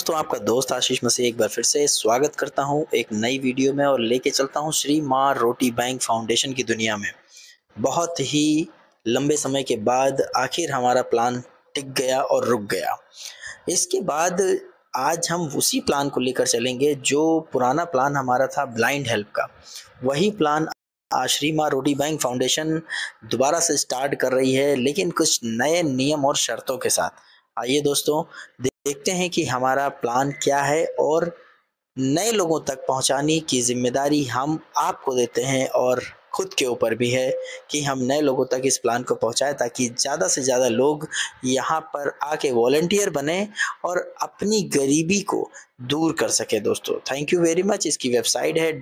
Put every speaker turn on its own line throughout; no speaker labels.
दोस्तों, आपका दोस्त आशीष मसीह एक बार फिर से स्वागत करता हूं एक नई वीडियो में और लेके चलता हूं श्री मां रोटी बैंक फाउंडेशन की दुनिया में। बहुत ही लंबे समय के बाद आखिर हमारा प्लान टिक गया और रुक गया। इसके बाद आज हम उसी प्लान को लेकर चलेंगे जो पुराना प्लान हमारा था ब्लाइंड हेल्प का। वही प्लान आज श्री मां रोटी बैंक फाउंडेशन दोबारा से स्टार्ट कर रही है, लेकिन कुछ नए नियम और शर्तों के साथ। आइए दोस्तों, देखते हैं कि हमारा प्लान क्या है और नए लोगों तक पहुंचाने की जिम्मेदारी हम आपको देते हैं और खुद के ऊपर भी है कि हम नए लोगों तक इस प्लान को पहुंचाएं ताकि ज़्यादा से ज़्यादा लोग यहाँ पर आके वॉलंटियर बने और अपनी गरीबी को दूर कर सके। दोस्तों, थैंक यू वेरी मच। इसकी वेबसाइट है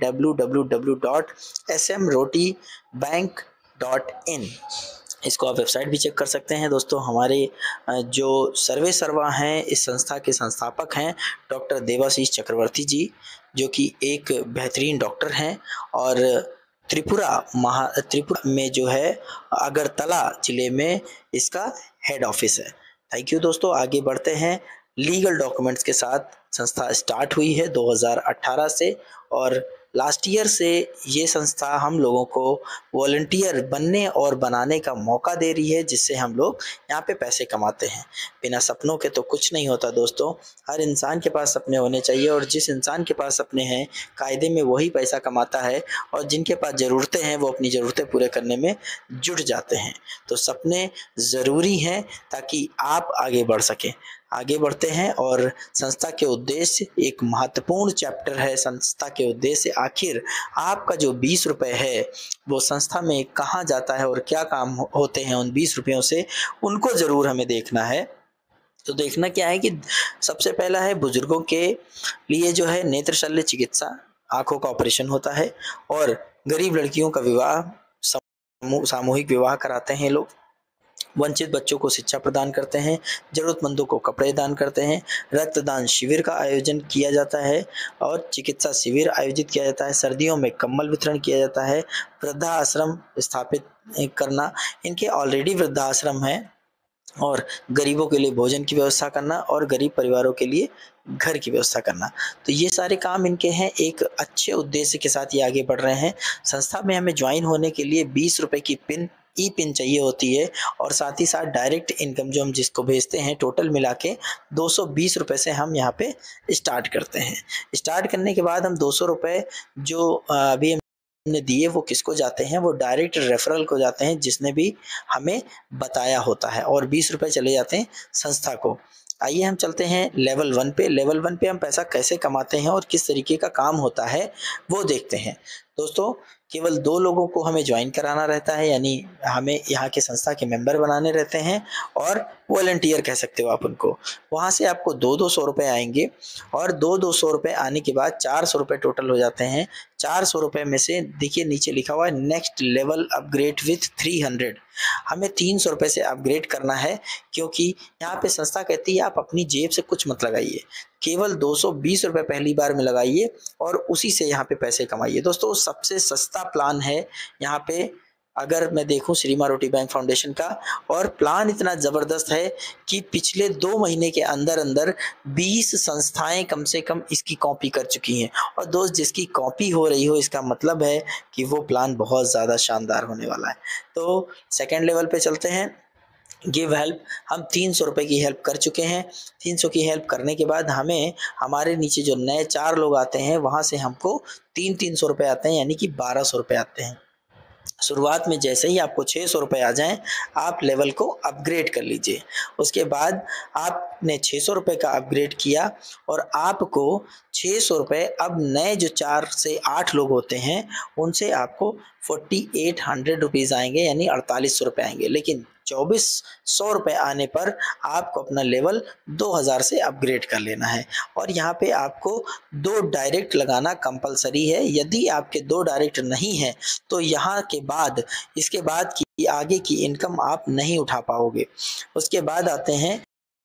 www.smrotibank.in। इसको आप वेबसाइट भी चेक कर सकते हैं। दोस्तों, हमारे जो सर्वा हैं इस संस्था के संस्थापक हैं डॉक्टर देवाशीष चक्रवर्ती जी, जो कि एक बेहतरीन डॉक्टर हैं और त्रिपुरा में जो है अगरतला जिले में इसका हेड ऑफिस है। थैंक यू दोस्तों। आगे बढ़ते हैं। लीगल डॉक्यूमेंट्स के साथ संस्था स्टार्ट हुई है 2018 से और लास्ट ईयर से ये संस्था हम लोगों को वॉलंटियर बनने और बनाने का मौका दे रही है, जिससे हम लोग यहाँ पे पैसे कमाते हैं। बिना सपनों के तो कुछ नहीं होता दोस्तों। हर इंसान के पास सपने होने चाहिए और जिस इंसान के पास सपने हैं कायदे में वही पैसा कमाता है और जिनके पास ज़रूरतें हैं वो अपनी ज़रूरतें पूरे करने में जुट जाते हैं। तो सपने ज़रूरी हैं ताकि आप आगे बढ़ सकें। आगे बढ़ते हैं और संस्था के उद्देश्य एक महत्वपूर्ण चैप्टर है। संस्था के उद्देश्य आखिर आपका जो 20 रुपये है वो संस्था में कहाँ जाता है और क्या काम होते हैं उन 20 रुपयों से, उनको ज़रूर हमें देखना है। तो देखना क्या है कि सबसे पहला है बुजुर्गों के लिए जो है नेत्र शल्य चिकित्सा, आँखों का ऑपरेशन होता है और गरीब लड़कियों का विवाह, सामूहिक विवाह कराते हैं लोग। वंचित बच्चों को शिक्षा प्रदान करते हैं, जरूरतमंदों को कपड़े दान करते हैं, रक्तदान शिविर का आयोजन किया जाता है और चिकित्सा शिविर आयोजित किया जाता है। सर्दियों में कंबल वितरण किया जाता है। वृद्धाश्रम स्थापित करना, इनके ऑलरेडी वृद्धाश्रम है, और गरीबों के लिए भोजन की व्यवस्था करना और गरीब परिवारों के लिए घर की व्यवस्था करना। तो ये सारे काम इनके हैं। एक अच्छे उद्देश्य के साथ ये आगे बढ़ रहे हैं। संस्था में हमें ज्वाइन होने के लिए 20 रुपये की ई पिन चाहिए होती है और साथ ही साथ डायरेक्ट इनकम जो हम जिसको भेजते हैं, टोटल मिला के 220 रुपये से हम यहाँ पे स्टार्ट करते हैं। स्टार्ट करने के बाद हम 200 रुपये जो अभी हमने दिए वो किसको जाते हैं, वो डायरेक्ट रेफरल को जाते हैं जिसने भी हमें बताया होता है, और 20 रुपये चले जाते हैं संस्था को। आइए हम चलते हैं लेवल 1 पे। लेवल 1 पे हम पैसा कैसे कमाते हैं और किस तरीके का काम होता है वो देखते हैं। दोस्तों, केवल 2 लोगों को हमें ज्वाइन कराना रहता है, यानी हमें यहाँ के संस्था के मेंबर बनाने रहते हैं और वॉलंटियर कह सकते हो आप उनको। वहाँ से आपको 200 रुपये आएंगे और 200 रुपये आने के बाद 400 रुपये टोटल हो जाते हैं। 400 रुपये में से देखिए नीचे लिखा हुआ है नेक्स्ट लेवल अपग्रेड विथ 300। हमें 300 रुपये से अपग्रेड करना है, क्योंकि यहाँ पे संस्था कहती है आप अपनी जेब से कुछ मत लगाइए, केवल 220 रुपये पहली बार में लगाइए और उसी से यहाँ पे पैसे कमाइए। दोस्तों, सबसे सस्ता प्लान है यहाँ पे अगर मैं देखूं श्री मां रोटी बैंक फाउंडेशन का, और प्लान इतना ज़बरदस्त है कि पिछले 2 महीने के अंदर अंदर 20 संस्थाएं कम से कम इसकी कॉपी कर चुकी हैं। और दोस्त, जिसकी कॉपी हो रही हो इसका मतलब है कि वो प्लान बहुत ज़्यादा शानदार होने वाला है। तो सेकेंड लेवल पे चलते हैं। गिव हेल्प, हम 300 रुपये की हेल्प कर चुके हैं। 300 की हेल्प करने के बाद हमें हमारे नीचे जो नए 4 लोग आते हैं वहाँ से हमको 300 रुपये आते हैं, यानी कि 1200 रुपये आते हैं। शुरुआत में जैसे ही आपको 600 रुपये आ जाएं, आप लेवल को अपग्रेड कर लीजिए। उसके बाद आपने 600 रुपये का अपग्रेड किया और आपको 600 रुपये अब नए जो 4 से 8 लोग होते हैं उनसे आपको 4800 रुपीज़ आएंगे, यानी 4800 रुपये आएंगे। लेकिन 2400 रुपये आने पर आपको अपना लेवल 2000 से अपग्रेड कर लेना है और यहाँ पे आपको 2 डायरेक्ट लगाना कंपलसरी है। यदि आपके 2 डायरेक्ट नहीं है तो यहाँ के बाद इसके बाद की आगे की इनकम आप नहीं उठा पाओगे। उसके बाद आते हैं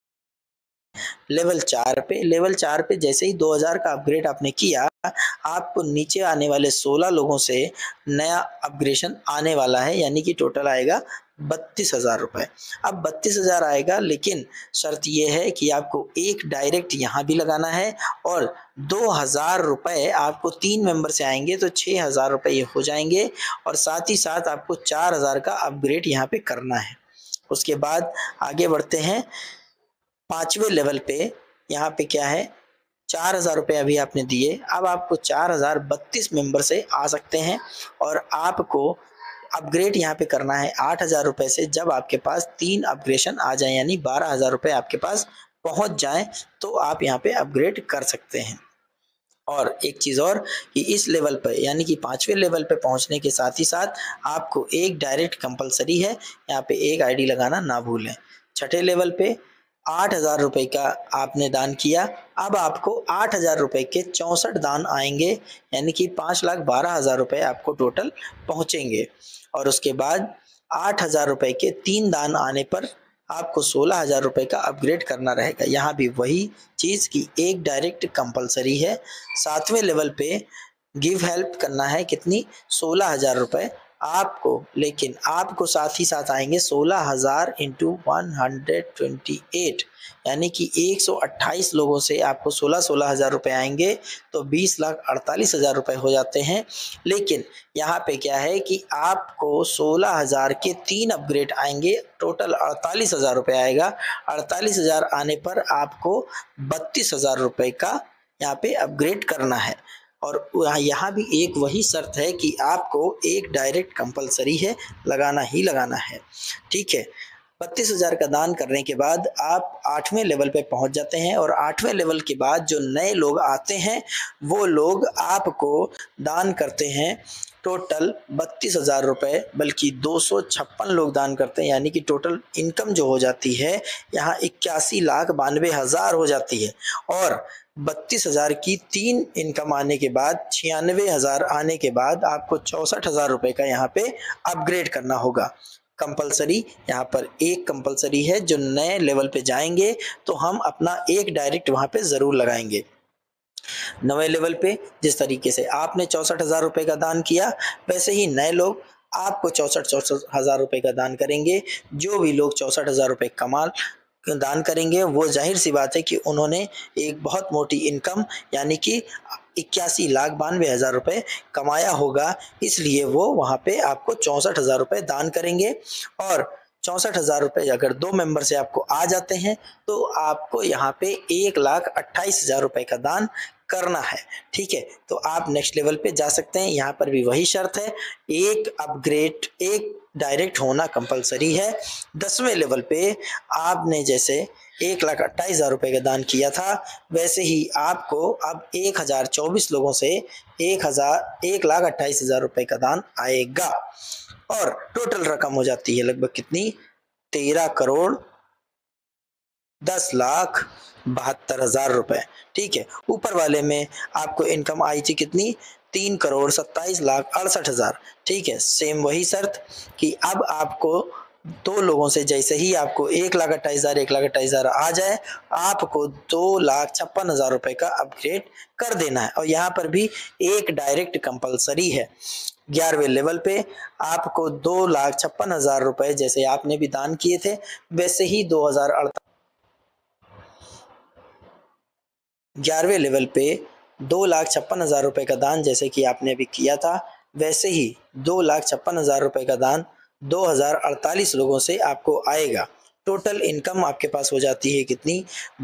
लेवल 4 पे। लेवल 4 पे जैसे ही 2000 का अपग्रेड आपने किया, आपको नीचे आने वाले 16 लोगों से नया अपग्रेडेशन आने वाला है, यानी कि टोटल आएगा 32,000 रुपए। अब 32,000 आएगा, लेकिन शर्त ये है कि आपको एक डायरेक्ट यहाँ भी लगाना है और 2,000 रुपए आपको 3 मेंबर से आएंगे तो 6,000 रुपए ये हो जाएंगे और साथ ही साथ आपको 4,000 का अपग्रेड यहाँ पे करना है। उसके बाद आगे बढ़ते हैं 5वें लेवल पे। यहाँ पे क्या है, 4,000 रुपए अभी आपने दिए, अब आपको 4,000 32 मेंबर से आ सकते हैं और आपको अपग्रेड यहाँ पे करना है 8,000 रुपए से। जब आपके पास 3 अपग्रेशन आ जाए यानी 12,000 रुपए आपके पास पहुंच जाए तो आप यहाँ पे अपग्रेड कर सकते हैं। और एक चीज और कि इस लेवल पे यानी कि 5वें लेवल पे पहुंचने के साथ ही साथ आपको एक डायरेक्ट कंपलसरी है, यहाँ पे एक आईडी लगाना ना भूलें। 6ठे लेवल पे 8,000 रुपए का आपने दान किया, अब आपको 8,000 रुपए के 64 दान आएंगे यानी कि 5,12,000 रुपए आपको टोटल पहुंचेंगे। और उसके बाद 8,000 रुपए के 3 दान आने पर आपको 16,000 रुपए का अपग्रेड करना रहेगा। यहाँ भी वही चीज की एक डायरेक्ट कंपलसरी है। 7वें लेवल पे गिव हेल्प करना है, कितनी, 16,000 रुपए आपको, लेकिन आपको साथ ही साथ आएंगे 16,000 इंटू 128 यानी कि 128 लोगों से आपको 16,000 रुपए आएंगे तो 20,48,000 रुपए हो जाते हैं। लेकिन यहाँ पे क्या है कि आपको 16,000 के 3 अपग्रेड आएंगे, टोटल 48,000 रुपए आएगा। 48,000 आने पर आपको 32,000 रुपए का यहाँ पे अपग्रेड करना है। और यहाँ भी एक वही शर्त है कि आपको एक डायरेक्ट कंपलसरी है, लगाना ही लगाना है। ठीक है, 32,000 का दान करने के बाद आप 8वें लेवल पे पहुंच जाते हैं और 8वें लेवल के बाद जो नए लोग आते हैं वो लोग आपको दान करते हैं टोटल 32,000 रुपए, बल्कि 256 लोग दान करते हैं यानी कि टोटल इनकम जो हो जाती है यहाँ 81,92,000 हो जाती है। और 32,000 की 3 इनकम आने के बाद 96,000 आने के बाद आपको 64,000 रुपए का यहाँ पे अपग्रेड करना होगा। कंपलसरी यहाँ पर एक कंपलसरी है, जो नए लेवल पे जाएंगे तो हम अपना एक डायरेक्ट वहां पे जरूर लगाएंगे। 9वें लेवल पे जिस तरीके से आपने 64,000 रुपए का दान किया वैसे ही नए लोग आपको 64,000 रुपए का दान करेंगे। जो भी लोग 64,000 रुपए कमाल दान करेंगे वो जाहिर सी बात है कि उन्होंने एक बहुत मोटी इनकम यानी कि 81,92,000 रुपए कमाया होगा, इसलिए वो वहां पे आपको 64,000 रुपए दान करेंगे। और 64,000 रुपए अगर 2 मेंबर से आपको आ जाते हैं तो आपको यहाँ पे 1,28,000 रुपए का दान करना है। ठीक है, तो आप नेक्स्ट लेवल पे जा सकते हैं। यहाँ पर भी वही शर्त है, एक अपग्रेड एक डायरेक्ट होना कंपलसरी है। 10वें लेवल पे आपने जैसे 1,28,000 रुपए का दान किया था वैसे ही आपको अब 1,024 लोगों से 1,28,000 रुपए का दान आएगा और टोटल रकम हो जाती है लगभग कितनी, 13,10,72,000 रुपए। ठीक है, ऊपर वाले में आपको इनकम आई थी कितनी, 3,27,68,000। ठीक है, सेम वही शर्त कि अब आपको 2 लोगों से जैसे ही आपको 1,28,000 आ जाए आपको 2,56,000 रुपए का अपग्रेड कर देना है। और यहाँ पर भी एक डायरेक्ट कंपलसरी है। 11वें लेवल पे आपको 2,56,000 रुपए जैसे आपने भी दान किए थे वैसे ही 11वें लेवल पे 2,56,000 रुपए का दान जैसे कि आपने भी किया था वैसे ही 2,56,000 रुपए का दान 2,048 लोगों से आपको आएगा। टोटल इनकम आपके पास हो जाती है कितनी,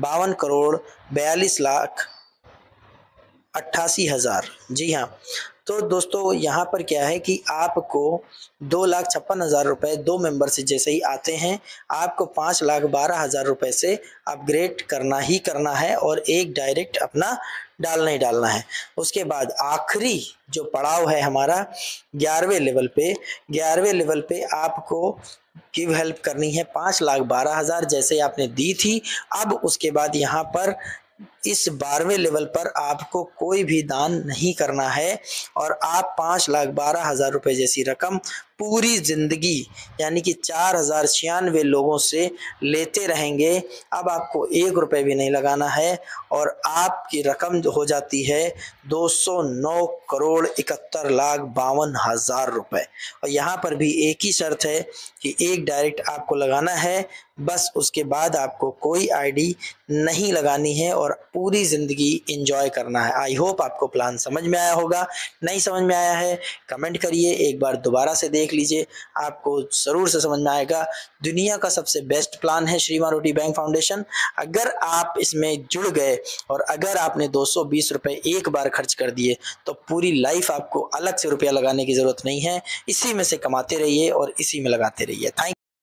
52,42,88,000। जी हाँ, तो दोस्तों यहाँ पर क्या है कि आपको 2,56,000 रुपए 2 मेंबर से जैसे ही आते हैं आपको 5,12,000 रुपए से अपग्रेड करना ही करना है और एक डायरेक्ट अपना डालना ही डालना है। उसके बाद आखिरी जो पड़ाव है हमारा 11वें लेवल पे आपको गिव हेल्प करनी है 5,12,000 जैसे आपने दी थी। अब उसके बाद यहाँ पर इस 12वें लेवल पर आपको कोई भी दान नहीं करना है और आप 5,12,000 रुपए जैसी रकम पूरी ज़िंदगी यानी कि 4096 लोगों से लेते रहेंगे। अब आपको 1 रुपए भी नहीं लगाना है और आपकी रकम जो हो जाती है 209 करोड़ 71,52,000 रुपए। और यहाँ पर भी एक ही शर्त है कि एक डायरेक्ट आपको लगाना है, बस उसके बाद आपको कोई आईडी नहीं लगानी है और पूरी ज़िंदगी एंजॉय करना है। आई होप आपको प्लान समझ में आया होगा। नहीं समझ में आया है कमेंट करिए, एक बार दोबारा से देख लीजिए, आपको ज़रूर से समझ में आएगा। दुनिया का सबसे बेस्ट प्लान है श्रीमान रोटी बैंक फाउंडेशन। अगर आप इसमें जुड़ गए और अगर आपने 220 रुपए एक बार खर्च कर दिए तो पूरी लाइफ आपको अलग से रुपया लगाने की ज़रूरत नहीं है। इसी में से कमाते रहिए और इसी में लगाते रहिए। थैंक